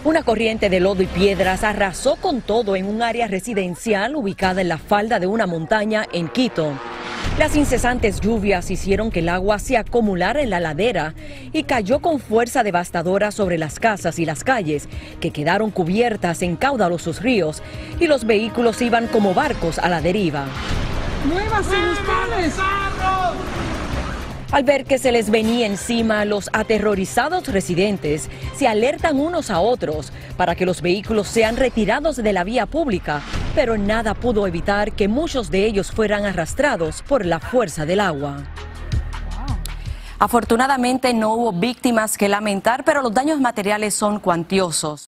Una corriente de lodo y piedras arrasó con todo en un área residencial ubicada en la falda de una montaña en Quito. Las incesantes lluvias hicieron que el agua se acumulara en la ladera y cayó con fuerza devastadora sobre las casas y las calles, que quedaron cubiertas en caudalosos ríos, y los vehículos iban como barcos a la deriva. ¡Muévanse ustedes! Al ver que se les venía encima, los aterrorizados residentes se alertan unos a otros para que los vehículos sean retirados de la vía pública, pero nada pudo evitar que muchos de ellos fueran arrastrados por la fuerza del agua. Afortunadamente no hubo víctimas que lamentar, pero los daños materiales son cuantiosos.